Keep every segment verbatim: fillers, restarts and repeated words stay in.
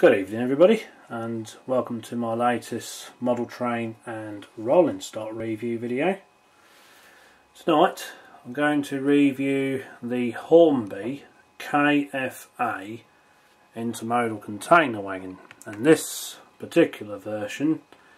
Good evening everybody, and welcome to my latest model train and rolling stock review video. Tonight I'm going to review the Hornby K F A Intermodal container wagon, and this particular version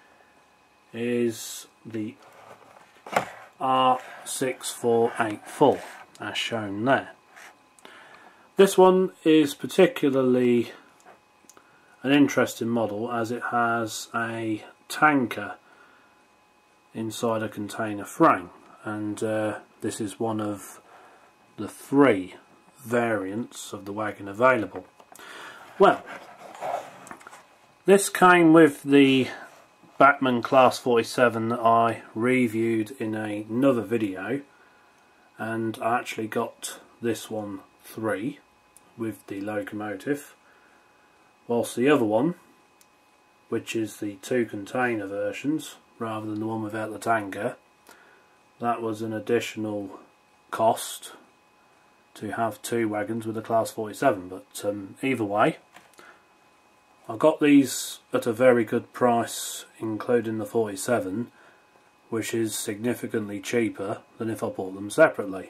is the R six four eight four as shown there. This one is particularly an interesting model as it has a tanker inside a container frame, and uh, this is one of the three variants of the wagon available. Well, this came with the Bachmann Class forty-seven that I reviewed in another video, and I actually got this one three with the locomotive, whilst the other one, which is the two container versions rather than the one without the tanker, that was an additional cost to have two wagons with a Class forty-seven. But um, either way, I got these at a very good price, including the forty-seven, which is significantly cheaper than if I bought them separately.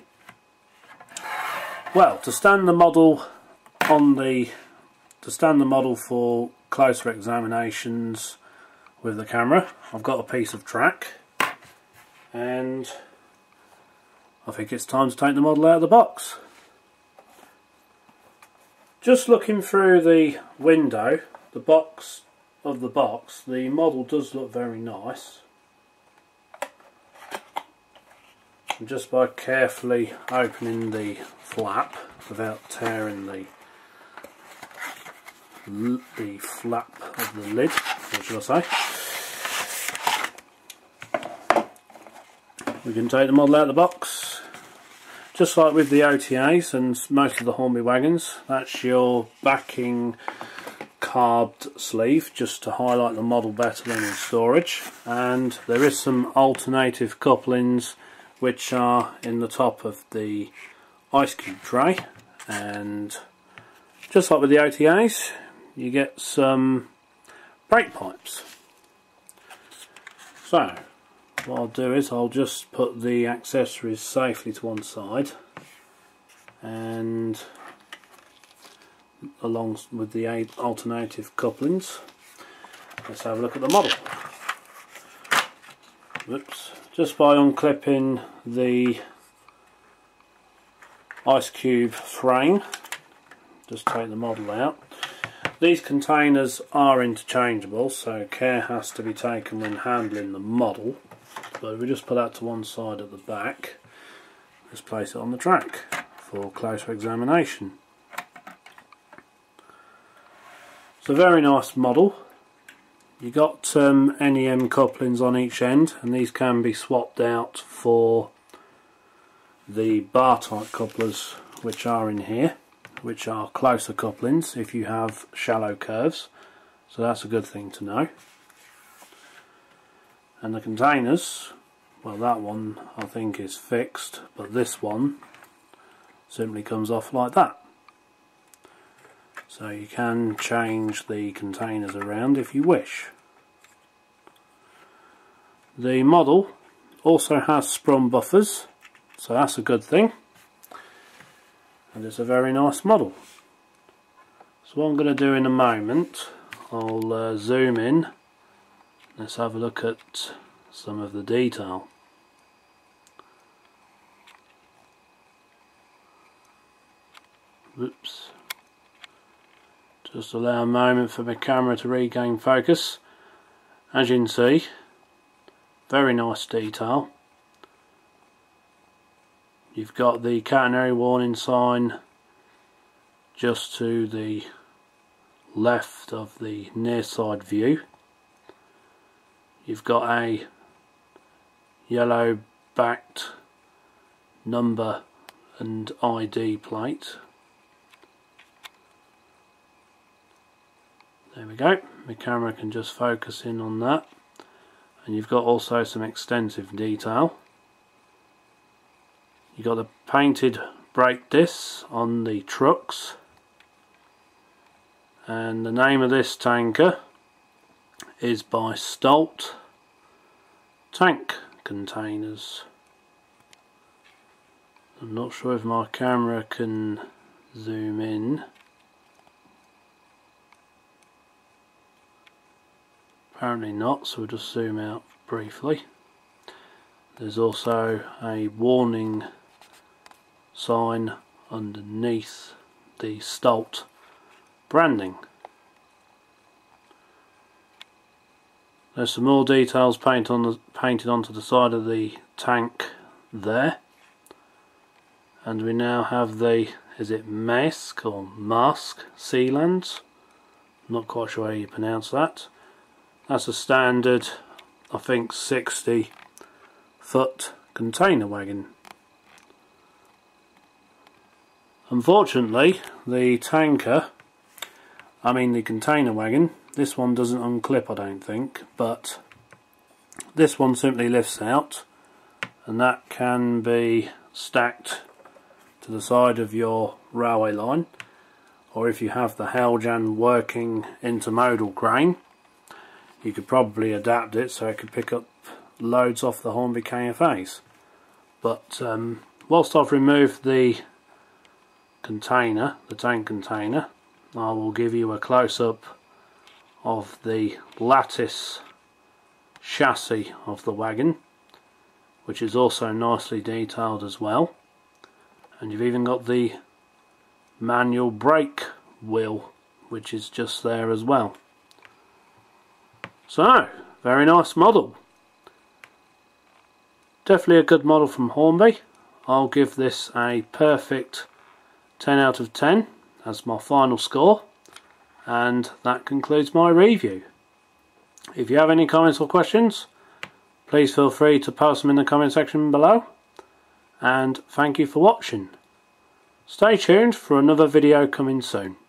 Well, to stand the model on the to stand the model for closer examinations with the camera, I've got a piece of track, and I think it's time to take the model out of the box. Just looking through the window, the box of the box, the model does look very nice. And just by carefully opening the flap without tearing the the flap of the lid, what should I say, we can take the model out of the box. Just like with the O T As and most of the Hornby wagons, that's your backing carbed sleeve, just to highlight the model better than in storage. And there is some alternative couplings which are in the top of the ice cube tray, and just like with the O T As, you get some brake pipes. So what I'll do is I'll just put the accessories safely to one side, and along with the eight alternative couplings, let's have a look at the model. Whoops. Just by unclipping the ice cube frame, just take the model out. These containers are interchangeable, so care has to be taken when handling the model. But if we just put that to one side at the back, let's place it on the track for closer examination. It's a very nice model. You got um, N E M couplings on each end, and these can be swapped out for the bar type couplers which are in here, which are closer couplings if you have shallow curves, so that's a good thing to know. And the containers, well, that one I think is fixed, but this one simply comes off like that. So you can change the containers around if you wish. The model also has sprung buffers, so that's a good thing, and it's a very nice model. So what I'm going to do in a moment, I'll uh, zoom in. Let's have a look at some of the detail. Oops. Just allow a moment for my camera to regain focus. As you can see, very nice detail. You've got the catenary warning sign just to the left of the near side view. You've got a yellow backed number and I D plate. There we go, my camera can just focus in on that. And you've got also some extensive detail. You've got the painted brake discs on the trucks, and the name of this tanker is by Stolt Tank Containers. I'm not sure if my camera can zoom in. Apparently not, so we'll just zoom out briefly. There's also a warning sign underneath the Stolt branding. There's some more details paint on the, painted onto the side of the tank there. And we now have the, is it mask or mask sealants? Not quite sure how you pronounce that. That's a standard, I think, sixty foot container wagon. Unfortunately, the tanker, I mean the container wagon, this one doesn't unclip, I don't think, but this one simply lifts out, and that can be stacked to the side of your railway line, or if you have the Heljan working intermodal crane, you could probably adapt it so it could pick up loads off the Hornby K F As. But um, whilst I've removed the container, the tank container, I will give you a close-up of the lattice chassis of the wagon, which is also nicely detailed as well. And you've even got the manual brake wheel, which is just there as well. So, very nice model. Definitely a good model from Hornby. I'll give this a perfect ten out of ten as my final score, and that concludes my review. If you have any comments or questions, please feel free to post them in the comment section below, and thank you for watching. Stay tuned for another video coming soon.